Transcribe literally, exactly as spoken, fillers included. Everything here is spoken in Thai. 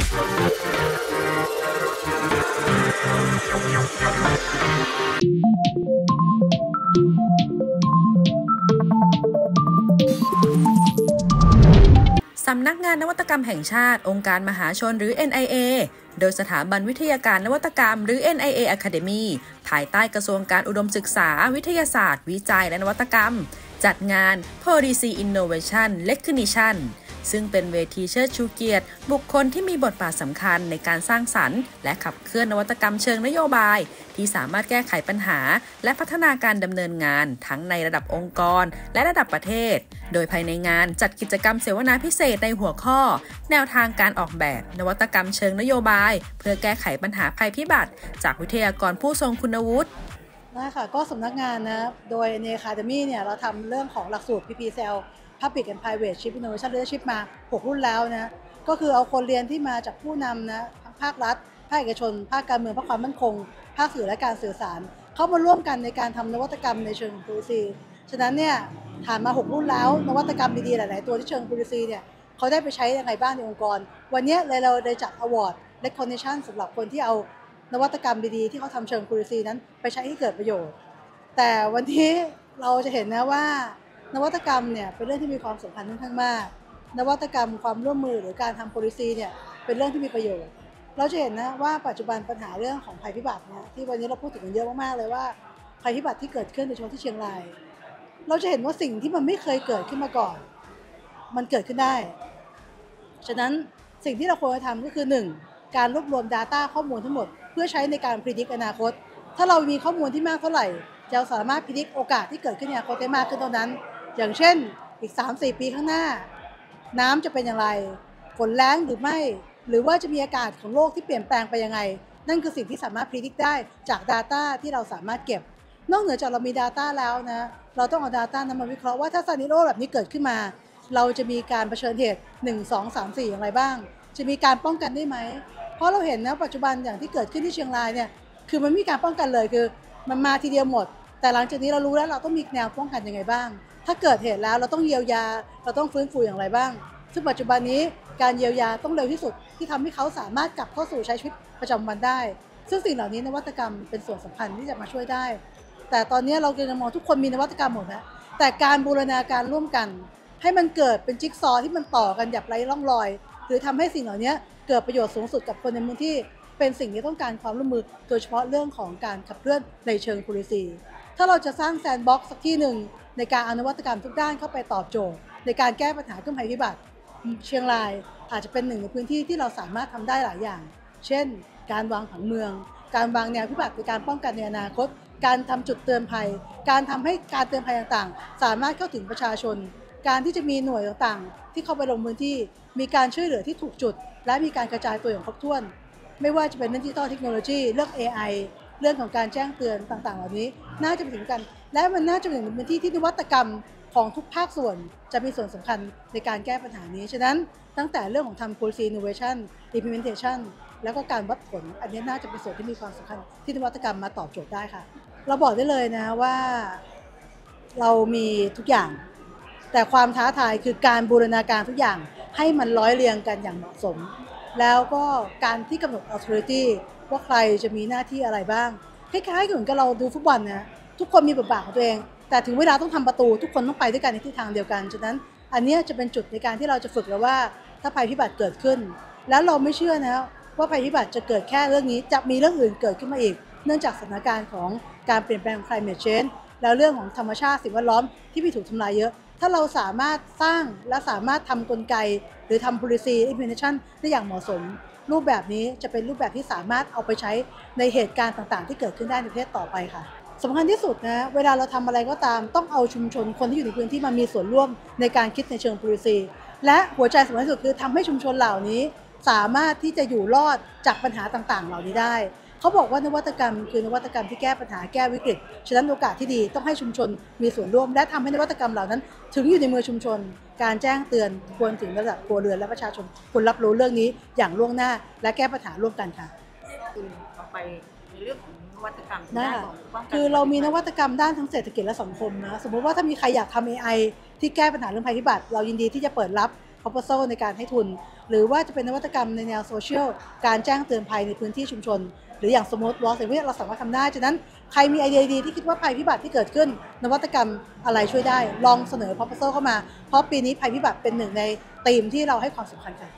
สำนักงานนวัตกรรมแห่งชาติองค์การมหาชนหรือ เอ็น ไอ เอ โดยสถาบันวิทยาการนวัตกรรมหรือ เอ็น ไอ เอ Academy ภายใต้กระทรวงการอุดมศึกษาวิทยาศาสตร์วิจัยและนวัตกรรมจัดงาน Policy Innovation Recognition ซึ่งเป็นเวทีเชิดชูเกียรติบุคคลที่มีบทบาทสำคัญในการสร้างสรรค์และขับเคลื่อนนวัตกรรมเชิงนโยบายที่สามารถแก้ไขปัญหาและพัฒนาการดำเนินงานทั้งในระดับองค์กรและระดับประเทศโดยภายในงานจัดกิจกรรมเสวนาพิเศษในหัวข้อแนวทางการออกแบบนวัตกรรมเชิงนโยบายเพื่อแก้ไขปัญหาภัยพิบัติจากวิทยากรผู้ทรงคุณวุฒินะคะก็สำนักงานนะโดยใน Academy เนี่ยเราทำเรื่องของหลักสูตร พี พี แซล Public and Private Chief Innovation Leadership มาหกรุ่นแล้วนะก็คือเอาคนเรียนที่มาจากผู้นำนะทั้งภาครัฐภาคเอกชนภาคการเมืองภาคความมั่นคงภาคสื่อและการสื่อสารเข้ามาร่วมกันในการทำนวัตกรรมในเชิง policy ฉะนั้นเนี่ยผ่านมาหกรุ่นแล้วนวัตกรรมดีๆหลายๆตัวที่เชิง policy เนี่ยเขาได้ไปใช้ยังไงบ้างในองค์กรวันนี้เลยเราได้จัด award recognition สำหรับคนที่เอานวัตกรรมดีๆที่เขาทำเชิง policy นั้นไปใช้ให้เกิดประโยชน์แต่วันนี้เราจะเห็นนะว่านวัตกรรมเนี่ยเป็นเรื่องที่มีความสำคัญค่อนข้างมากนวัตกรรมความร่วมมือหรือการทำ policy เนี่ยเป็นเรื่องที่มีประโยชน์เราจะเห็นนะว่าปัจจุบันปัญหาเรื่องของภัยพิบัติเนี่ยที่วันนี้เราพูดถึงกันเยอะมากๆเลยว่าภัยพิบัติที่เกิดขึ้นในช่วงที่เชียงรายเราจะเห็นว่าสิ่งที่มันไม่เคยเกิดขึ้นมาก่อนมันเกิดขึ้นได้ฉะนั้นสิ่งที่เราควรจะทำก็คือหนึ่งการรวบรวม data ข้อมูลทั้งหมดเพื่อใช้ในการ predict อนาคตถ้าเรามีข้อมูลที่มากเท่าไหร่เราสามารถ predict โอกาสที่เกิดขึ้นในอนาคตได้มากขึ้นเท่านั้นอย่างเช่นอีก สามถึงสี่ ปีข้างหน้าน้ำจะเป็นอย่างไรฝนแล้งหรือไม่หรือว่าจะมีอากาศของโลกที่เปลี่ยนแปลงไปยังไงนั่นคือสิ่งที่สามารถ predict ได้จาก data ที่เราสามารถเก็บนอกเหนือจากเรามี data แล้วนะเราต้องเอา data นั้นมาวิเคราะห์ว่าถ้า scenario แบบนี้เกิดขึ้นมาเราจะมีการเผชิญเหตุหนึ่ง สอง สาม สี่อย่างไรบ้างจะมีการป้องกันได้ไหมเพราะเราเห็นนะปัจจุบันอย่างที่เกิดขึ้นที่เชียงรายเนี่ยคือมันไม่มีการป้องกันเลยคือมันมาทีเดียวหมดแต่หลังจากนี้เรารู้แล้วเราต้องมีแนวป้องกันยังไงบ้างถ้าเกิดเหตุแล้วเราต้องเยียวยาเราต้องฟื้นฟูอย่างไรบ้างซึ่งปัจจุบันนี้การเยียวยาต้องเร็วที่สุดที่ทำให้เขาสามารถกลับเข้าสู่ใช้ชีวิตประจำวันได้ซึ่งสิ่งเหล่านี้นวัตกรรมเป็นส่วนสำคัญที่จะมาช่วยได้แต่ตอนนี้เรากำลังมองทุกคนมีนวัตกรรมหมดนะแต่การบูรณาการร่วมกันให้มันเกิดเป็นจิ๊กซอว์ที่มันต่อกันอย่างไร้ร่องรอยหรือทำให้สิ่งเหล่านี้เกิดประโยชน์สูงสุดกับคนในพื้นที่เป็นสิ่งที่ต้องการความร่วมมือโดยเฉพาะเรื่องของการขับเคลื่อนในเชิง policy ถ้าเราจะสร้างแซนด์บ็อกซ์สักที่หนึ่งในการเอานวัตกรรมทุกด้านเข้าไปตอบโจทย์ในการแก้ปัญหาเรื่องภัยพิบัติเชียงรายอาจจะเป็นหนึ่งในพื้นที่ที่เราสามารถทำได้หลายอย่างเช่นการวางผังเมืองการวางแนวพิบัติในการป้องกันในอนาคตการทำจุดเตือนภัยการทำให้การเตือนภัยต่างๆสามารถเข้าถึงประชาชนการที่จะมีหน่วยต่างๆที่เข้าไปลงพื้นที่มีการช่วยเหลือที่ถูกจุดและมีการกระจายตัวอย่างครบถ้วนไม่ว่าจะเป็นดิจิทัลเทคโนโลยีเรื่อง เอ ไอ เรื่องของการแจ้งเตือนต่างๆเหล่านี้น่าจะไปถึงกันและมันน่าจะเป็นพื้นที่ที่นวัตกรรมของทุกภาคส่วนจะมีส่วนสำคัญในการแก้ปัญหานี้ฉะนั้นตั้งแต่เรื่องของทำ policy innovation implementation แล้วก็การวัดผลอันนี้น่าจะเป็นส่วนที่มีความสำคัญที่นวัตกรรมมาตอบโจทย์ได้ค่ะเราบอกได้เลยนะว่าเรามีทุกอย่างแต่ความท้าทายคือการบูรณาการทุกอย่างให้มันร้อยเรียงกันอย่างเหมาะสมแล้วก็การที่กำหนด authority ว่าใครจะมีหน้าที่อะไรบ้างคล้ายๆเหมือนกับเราดูฟุตบอลนะทุกคนมีบทบาทของตัวเองแต่ถึงเวลาต้องทำประตูทุกคนต้องไปด้วยกันในทิศทางเดียวกันฉะนั้นอันนี้จะเป็นจุดในการที่เราจะฝึกแล้วว่าถ้าภัยพิบัติเกิดขึ้นแล้วเราไม่เชื่อนะว่าภัยพิบัติจะเกิดแค่เรื่องนี้จะมีเรื่องอื่นเกิดขึ้นมาอีกเนื่องจากสถานการณ์ของการเปลี่ยนแปลง climate change แล้วเรื่องของธรรมชาติสิ่งแวดล้อมที่มีถูกทำลายเยอะถ้าเราสามารถสร้างและสามารถทำกลไกหรือทำ policy implementation ได้อย่างเหมาะสมรูปแบบนี้จะเป็นรูปแบบที่สามารถเอาไปใช้ในเหตุการณ์ต่างๆที่เกิดขึ้นได้ในประเทศต่อไปค่ะสำคัญที่สุดนะเวลาเราทำอะไรก็ตามต้องเอาชุมชนคนที่อยู่ในพื้นที่มามีส่วนร่วมในการคิดในเชิง policy และหัวใจสำคัญที่สุดคือทำให้ชุมชนเหล่านี้สามารถที่จะอยู่รอดจากปัญหาต่างๆเหล่านี้ได้เขาบอกว่านวัตกรรมคือนวัตกรรมที่แก้ปัญหาแก้วิกฤตฉะนั้นโอกาสที่ดีต้องให้ชุมชนมีส่วนร่วมและทำให้นวัตกรรมเหล่านั้นถึงอยู่ในมือชุมชนการแจ้งเตือนควรถึงระดับครัวเรือนและประชาชนควรรับรู้เรื่องนี้อย่างล่วงหน้าและแก้ปัญหาร่วมกันค่ะต่อไปในเรื่องของนวัตกรรมด้านคือเรามีนวัตกรรมด้านทั้งเศรษฐกิจและสังคมนะสมมติว่าถ้ามีใครอยากทำ เอ ไอ ที่แก้ปัญหาเรื่องภัยพิบัติเรายินดีที่จะเปิดรับ proposal ในการให้ทุนหรือว่าจะเป็นนวัตกรรมในแนวโซเชียลการแจ้งเตือนภัยในพื้นที่ชุมชนหรืออย่างสมมติวอล์กอย่างนี้เราสามารถทำได้ฉะนั้นใครมีไอเดียดีที่คิดว่าภัยพิบัติที่เกิดขึ้นนวัตกรรมอะไรช่วยได้ลองเสนอ proposal เข้ามาเพราะปีนี้ภัยพิบัติเป็นหนึ่งในธีมที่เราให้ความสำคัญกัน